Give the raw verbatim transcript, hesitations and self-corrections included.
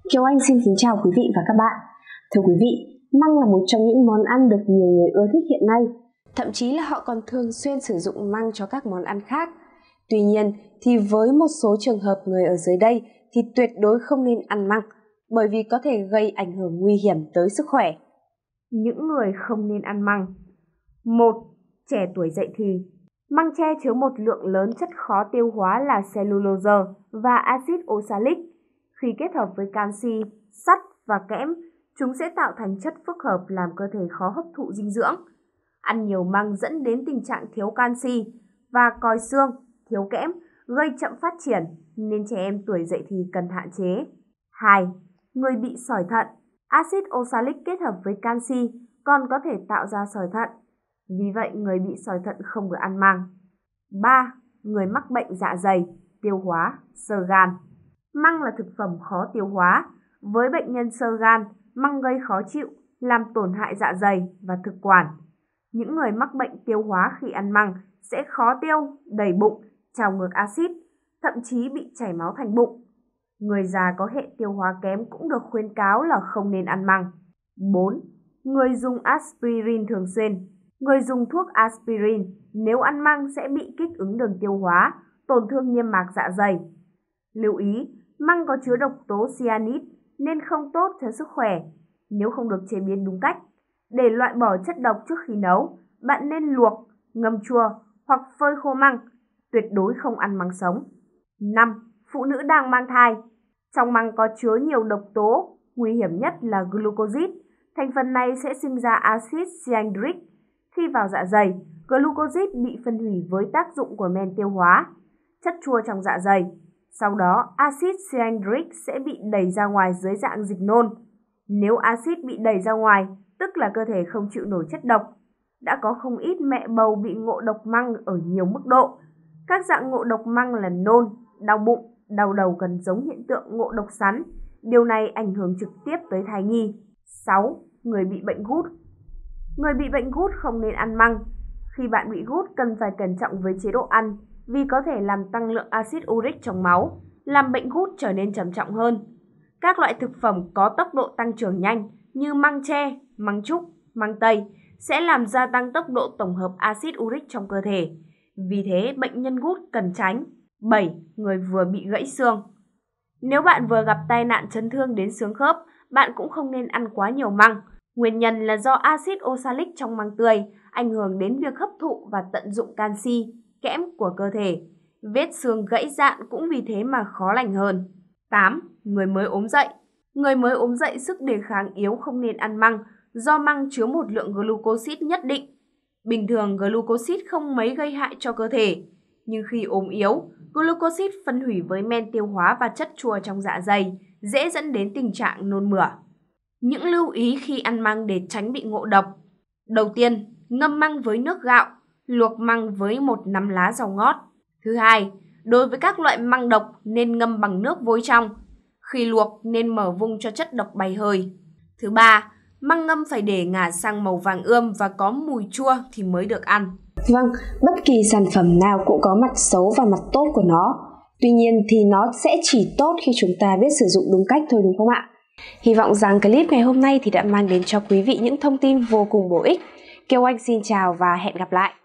Kiều Anh xin kính chào quý vị và các bạn. Thưa quý vị, măng là một trong những món ăn được nhiều người ưa thích hiện nay. Thậm chí là họ còn thường xuyên sử dụng măng cho các món ăn khác. Tuy nhiên thì với một số trường hợp người ở dưới đây thì tuyệt đối không nên ăn măng, bởi vì có thể gây ảnh hưởng nguy hiểm tới sức khỏe. Những người không nên ăn măng. một. Trẻ tuổi dậy thì. Măng tre chứa một lượng lớn chất khó tiêu hóa là cellulose và axit oxalic. Khi kết hợp với canxi, sắt và kẽm, chúng sẽ tạo thành chất phức hợp làm cơ thể khó hấp thụ dinh dưỡng. Ăn nhiều măng dẫn đến tình trạng thiếu canxi và còi xương, thiếu kẽm, gây chậm phát triển, nên trẻ em tuổi dậy thì cần hạn chế. hai. Người bị sỏi thận. Axit oxalic kết hợp với canxi còn có thể tạo ra sỏi thận. Vì vậy, người bị sỏi thận không được ăn măng. ba. Người mắc bệnh dạ dày, tiêu hóa, xơ gan. Măng là thực phẩm khó tiêu hóa. Với bệnh nhân xơ gan, măng gây khó chịu, làm tổn hại dạ dày và thực quản. Những người mắc bệnh tiêu hóa khi ăn măng sẽ khó tiêu, đầy bụng, trào ngược axit, thậm chí bị chảy máu thành bụng. Người già có hệ tiêu hóa kém cũng được khuyến cáo là không nên ăn măng. bốn. Người dùng aspirin thường xuyên. Người dùng thuốc aspirin nếu ăn măng sẽ bị kích ứng đường tiêu hóa, tổn thương niêm mạc dạ dày. Lưu ý, măng có chứa độc tố cyanit nên không tốt cho sức khỏe nếu không được chế biến đúng cách. Để loại bỏ chất độc trước khi nấu, bạn nên luộc, ngâm chua hoặc phơi khô măng, tuyệt đối không ăn măng sống. năm. Phụ nữ đang mang thai. Trong măng có chứa nhiều độc tố, nguy hiểm nhất là glucoside. Thành phần này sẽ sinh ra axit cyanuric. Khi vào dạ dày, glucoside bị phân hủy với tác dụng của men tiêu hóa, chất chua trong dạ dày. Sau đó, axit cyanuric sẽ bị đẩy ra ngoài dưới dạng dịch nôn. Nếu axit bị đẩy ra ngoài, tức là cơ thể không chịu nổi chất độc. Đã có không ít mẹ bầu bị ngộ độc măng ở nhiều mức độ. Các dạng ngộ độc măng là nôn, đau bụng, đau đầu gần giống hiện tượng ngộ độc sắn. Điều này ảnh hưởng trực tiếp tới thai nhi. sáu. Người bị bệnh gút. Người bị bệnh gút không nên ăn măng. Khi bạn bị gút cần phải cẩn trọng với chế độ ăn vì có thể làm tăng lượng axit uric trong máu, làm bệnh gút trở nên trầm trọng hơn. Các loại thực phẩm có tốc độ tăng trưởng nhanh như măng tre, măng trúc, măng tây sẽ làm gia tăng tốc độ tổng hợp axit uric trong cơ thể. Vì thế, bệnh nhân gút cần tránh. bảy. Người vừa bị gãy xương. Nếu bạn vừa gặp tai nạn chấn thương đến xương khớp, bạn cũng không nên ăn quá nhiều măng. Nguyên nhân là do axit oxalic trong măng tươi ảnh hưởng đến việc hấp thụ và tận dụng canxi, kẽm của cơ thể. Vết xương gãy rạn cũng vì thế mà khó lành hơn. tám. Người mới ốm dậy. Người mới ốm dậy sức đề kháng yếu không nên ăn măng do măng chứa một lượng glucoside nhất định. Bình thường glucoside không mấy gây hại cho cơ thể, nhưng khi ốm yếu, glucoside phân hủy với men tiêu hóa và chất chua trong dạ dày, dễ dẫn đến tình trạng nôn mửa. Những lưu ý khi ăn măng để tránh bị ngộ độc. Đầu tiên, ngâm măng với nước gạo, luộc măng với một nắm lá rau ngót. Thứ hai, đối với các loại măng độc nên ngâm bằng nước vôi trong. Khi luộc nên mở vung cho chất độc bay hơi. Thứ ba, măng ngâm phải để ngả sang màu vàng ươm và có mùi chua thì mới được ăn. Vâng, bất kỳ sản phẩm nào cũng có mặt xấu và mặt tốt của nó. Tuy nhiên thì nó sẽ chỉ tốt khi chúng ta biết sử dụng đúng cách thôi, đúng không ạ? Hy vọng rằng clip ngày hôm nay thì đã mang đến cho quý vị những thông tin vô cùng bổ ích. Kiều Anh xin chào và hẹn gặp lại.